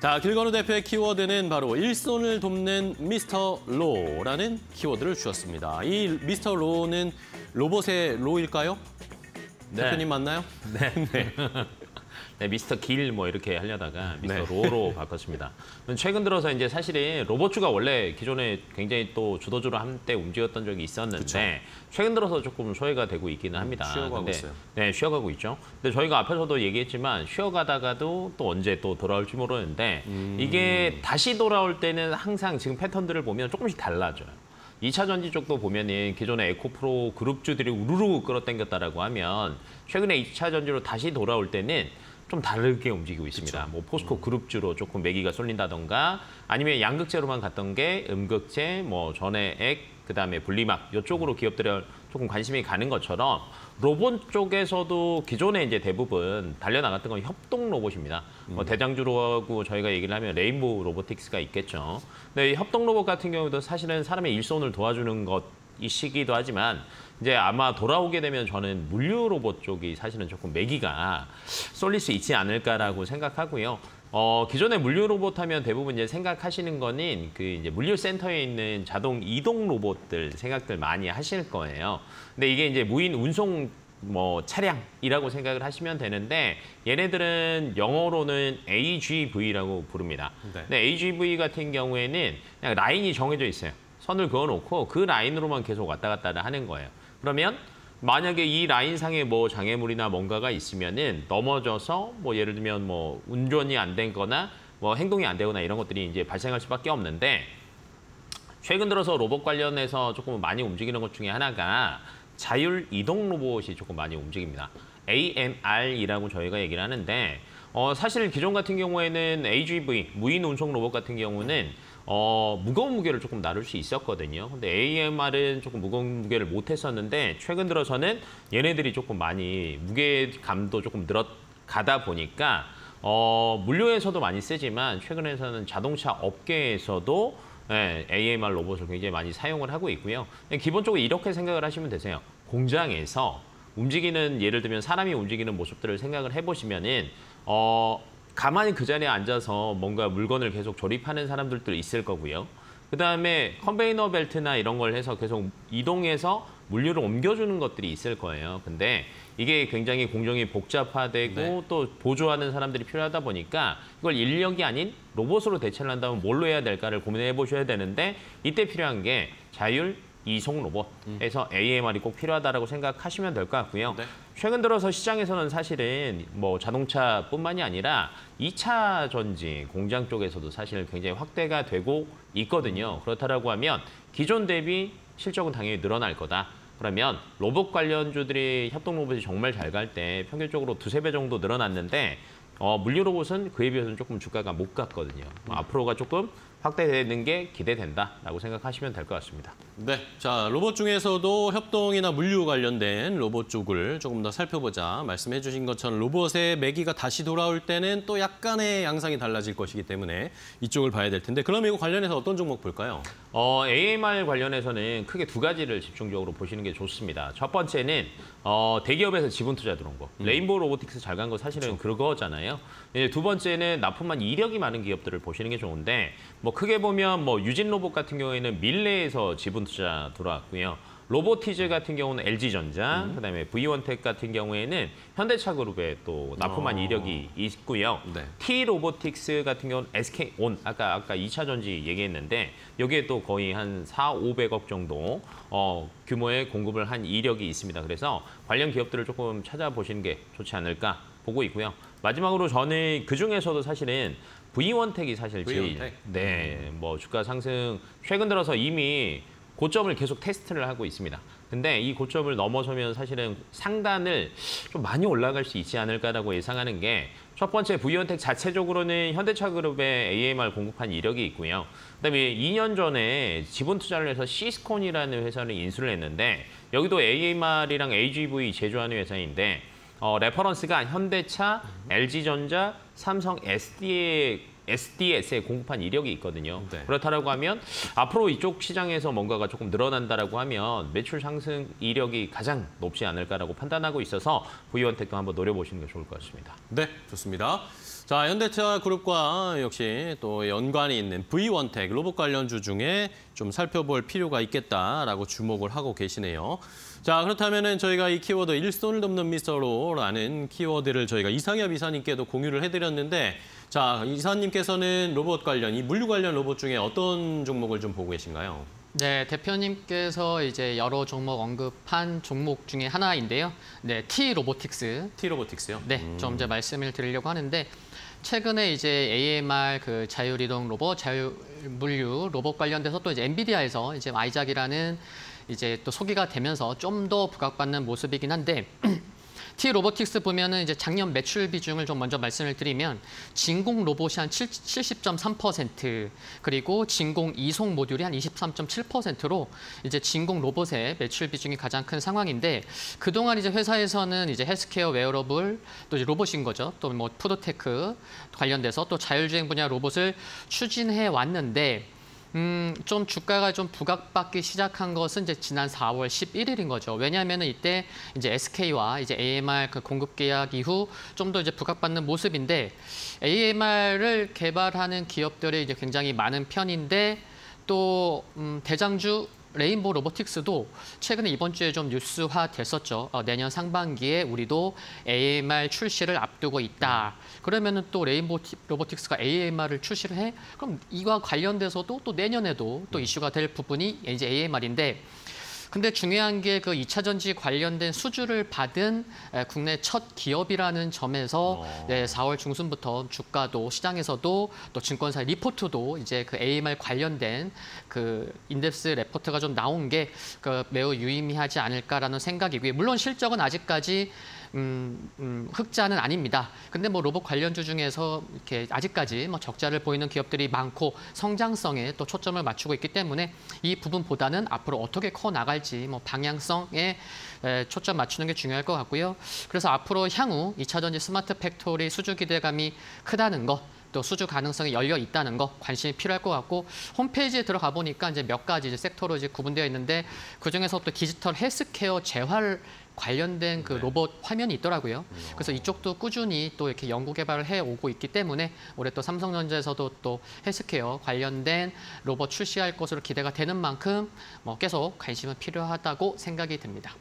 자, 길건우 대표의 키워드는 바로 일손을 돕는 미스터 로라는 키워드를 주셨습니다. 이 미스터 로는 로봇의 로일까요? 네. 대표님 맞나요? 네. 네, 미스터 길 뭐 이렇게 하려다가 미스터 로로 바꿨습니다. 최근 들어서 이제 사실은 로봇주가 원래 기존에 굉장히 또 주도주로 한때 움직였던 적이 있었는데 그쵸. 최근 들어서 조금 소외가 되고 있기는 합니다. 쉬어가고 있어요. 네, 쉬어가고 있죠. 근데 저희가 앞에서도 얘기했지만 쉬어가다가도 또 언제 또 돌아올지 모르는데 이게 다시 돌아올 때는 항상 지금 패턴들을 보면 조금씩 달라져요. 2차 전지 쪽도 보면은 기존의 에코프로 그룹주들이 우르르 끌어당겼다라고 하면 최근에 2차 전지로 다시 돌아올 때는 좀 다르게 움직이고 있습니다. 그쵸. 뭐 포스코 그룹주로 조금 매기가 쏠린다던가 아니면 양극재로만 갔던 게 음극재, 뭐 전해액, 그다음에 분리막 이쪽으로 기업들이 조금 관심이 가는 것처럼 로봇 쪽에서도 기존에 이제 대부분 달려나갔던 건 협동 로봇입니다. 대장주로하고 저희가 얘기를 하면 레인보우 로보틱스가 있겠죠. 근데 이 협동 로봇 같은 경우도 사실은 사람의 일손을 도와주는 것이시기도 하지만 이제 아마 돌아오게 되면 저는 물류 로봇 쪽이 사실은 조금 매기가 쏠릴 수 있지 않을까라고 생각하고요. 기존의 물류 로봇 하면 대부분 이제 생각하시는 거는 그 이제 물류 센터에 있는 자동 이동 로봇들 생각들 많이 하실 거예요. 근데 이게 이제 무인 운송 뭐 차량이라고 생각을 하시면 되는데 얘네들은 영어로는 AGV라고 부릅니다. 네. 근데 AGV 같은 경우에는 그냥 라인이 정해져 있어요. 선을 그어놓고 그 라인으로만 계속 왔다 갔다 하는 거예요. 그러면 만약에 이 라인상에 뭐 장애물이나 뭔가가 있으면은 넘어져서 뭐 예를 들면 뭐 운전이 안 되거나 뭐 행동이 안 되거나 이런 것들이 이제 발생할 수밖에 없는데 최근 들어서 로봇 관련해서 조금 많이 움직이는 것 중에 하나가 자율 이동 로봇이 조금 많이 움직입니다. AMR이라고 저희가 얘기를 하는데 사실 기존 같은 경우에는 AGV, 무인 운송 로봇 같은 경우는 무거운 무게를 조금 나눌 수 있었거든요. 근데 AMR은 조금 무거운 무게를 못 했었는데 최근 들어서는 얘네들이 조금 많이 무게감도 조금 늘어가다 보니까 물류에서도 많이 쓰지만 최근에서는 자동차 업계에서도 AMR 로봇을 굉장히 많이 사용을 하고 있고요. 기본적으로 이렇게 생각을 하시면 되세요. 공장에서 움직이는 예를 들면 사람이 움직이는 모습들을 생각을 해보시면은 가만히 그 자리에 앉아서 뭔가 물건을 계속 조립하는 사람들도 있을 거고요. 그다음에 컨베이너 벨트나 이런 걸 해서 계속 이동해서 물류를 옮겨주는 것들이 있을 거예요. 근데 이게 굉장히 공정이 복잡화되고 또 보조하는 사람들이 필요하다 보니까 이걸 인력이 아닌 로봇으로 대체를 한다면 뭘로 해야 될까를 고민해 보셔야 되는데 이때 필요한 게 자율 이송 로봇에서 AMR이 꼭 필요하다고 생각하시면 될 것 같고요. 최근 들어서 시장에서는 사실은 뭐 자동차뿐만이 아니라 2차 전지 공장 쪽에서도 사실 굉장히 확대가 되고 있거든요. 그렇다고 하면 기존 대비 실적은 당연히 늘어날 거다. 그러면 로봇 관련주들이 협동 로봇이 정말 잘 갈 때 평균적으로 2~3배 정도 늘어났는데 물류 로봇은 그에 비해서는 조금 주가가 못 갔거든요. 앞으로가 조금 확대되는 게 기대된다라고 생각하시면 될 것 같습니다. 네, 자 로봇 중에서도 협동이나 물류 관련된 로봇 쪽을 조금 더 살펴보자. 말씀해 주신 것처럼 로봇의 매기가 다시 돌아올 때는 또 약간의 양상이 달라질 것이기 때문에 이쪽을 봐야 될 텐데 그럼 이거 관련해서 어떤 종목 볼까요? AMR 관련해서는 크게 두 가지를 집중적으로 보시는 게 좋습니다. 첫 번째는 대기업에서 지분 투자 들어온 거. 레인보우 로보틱스 잘 간 거 사실은 그거잖아요. 이제 두 번째는 납품한 이력이 많은 기업들을 보시는 게 좋은데 뭐 크게 보면 뭐 유진 로봇 같은 경우에는 밀레에서 지분 투자 들어왔고요. 로보티즈 같은 경우는 LG전자, 그다음에 V원텍 같은 경우에는 현대차 그룹에 또 납품한 이력이 있고요. T로보틱스 같은 경우는 SK온, 아까 2차 전지 얘기했는데 여기에 또 거의 한 400~500억 정도 규모의 공급을 한 이력이 있습니다. 그래서 관련 기업들을 조금 찾아보시는 게 좋지 않을까 보고 있고요. 마지막으로 저는 그중에서도 사실은 V원텍이 사실 제일 뭐 주가 상승 최근 들어서 이미 고점을 계속 테스트를 하고 있습니다. 근데 이 고점을 넘어서면 사실은 상단을 좀 많이 올라갈 수 있지 않을까라고 예상하는 게 첫 번째 V원텍 자체적으로는 현대차 그룹에 AMR 공급한 이력이 있고요. 그다음에 2년 전에 지분 투자를 해서 시스콘이라는 회사를 인수를 했는데 여기도 AMR이랑 AGV 제조하는 회사인데 레퍼런스가 현대차, LG전자, 삼성 SDS에 공급한 이력이 있거든요. 그렇다고 하면 앞으로 이쪽 시장에서 뭔가가 조금 늘어난다라고 하면 매출 상승 이력이 가장 높지 않을까라고 판단하고 있어서 V원텍도 한번 노려보시는 게 좋을 것 같습니다. 네, 좋습니다. 자, 현대차 그룹과 역시 또 연관이 있는 V원텍 로봇 관련주 중에 좀 살펴볼 필요가 있겠다라고 주목을 하고 계시네요. 자, 그렇다면은 저희가 이 키워드 일손을 돕는 미스터로라는 키워드를 저희가 이상엽 이사님께도 공유를 해드렸는데, 자, 이사님께서는 로봇 관련, 이 물류 관련 로봇 중에 어떤 종목을 좀 보고 계신가요? 네, 대표님께서 이제 여러 종목 언급한 종목 중에 하나인데요. 네, T-로보틱스. T-로보틱스요? 네, 좀 이제 말씀을 드리려고 하는데, 최근에 이제 AMR 그 자율이동 로봇, 자율물류 로봇 관련돼서 또 이제 엔비디아에서 이제 아이작이라는 이제 또 소개가 되면서 좀 더 부각받는 모습이긴 한데, T-로보틱스 보면은 이제 작년 매출 비중을 좀 먼저 말씀을 드리면 진공 로봇이 한 70.3%, 그리고 진공 이송 모듈이 한 23.7%로 이제 진공 로봇의 매출 비중이 가장 큰 상황인데, 그동안 이제 회사에서는 이제 헬스케어 웨어러블, 또 이제 로봇인 거죠. 또 뭐 푸드테크 관련돼서 또 자율주행 분야 로봇을 추진해 왔는데, 좀 주가가 좀 부각받기 시작한 것은 이제 지난 4월 11일인 거죠. 왜냐하면 이때 이제 SK와 이제 AMR 그 공급 계약 이후 좀 더 이제 부각받는 모습인데, AMR을 개발하는 기업들이 이제 굉장히 많은 편인데, 또 대장주 레인보우 로보틱스도 최근에 이번 주에 좀 뉴스화 됐었죠. 내년 상반기에 우리도 AMR 출시를 앞두고 있다. 그러면은 또 레인보우 로보틱스가 AMR을 출시를 해? 그럼 이와 관련돼서도 또 내년에도 또 이슈가 될 부분이 이제 AMR인데, 근데 중요한 게 그 2차 전지 관련된 수주를 받은 국내 첫 기업이라는 점에서 4월 중순부터 주가도 시장에서도 또 증권사 리포트도 이제 그 AMR 관련된 그 인덱스 레포트가 좀 나온 게 그 매우 유의미하지 않을까라는 생각이고요. 물론 실적은 아직까지 흑자는 아닙니다. 근데 뭐 로봇 관련주 중에서 이렇게 아직까지 뭐 적자를 보이는 기업들이 많고 성장성에 또 초점을 맞추고 있기 때문에 이 부분보다는 앞으로 어떻게 커 나갈지 뭐 방향성에 초점 맞추는 게 중요할 것 같고요. 그래서 앞으로 향후 2차 전지 스마트 팩토리 수주 기대감이 크다는 거, 또 수주 가능성이 열려 있다는 거 관심이 필요할 것 같고, 홈페이지에 들어가 보니까 이제 몇 가지 이제 섹터로 이제 구분되어 있는데, 그 중에서 또 디지털 헬스케어 재활 관련된 그 로봇 화면이 있더라고요. 그래서 이쪽도 꾸준히 또 이렇게 연구 개발을 해 오고 있기 때문에 올해 또 삼성전자에서도 또 헬스케어 관련된 로봇 출시할 것으로 기대가 되는 만큼 뭐 계속 관심은 필요하다고 생각이 듭니다.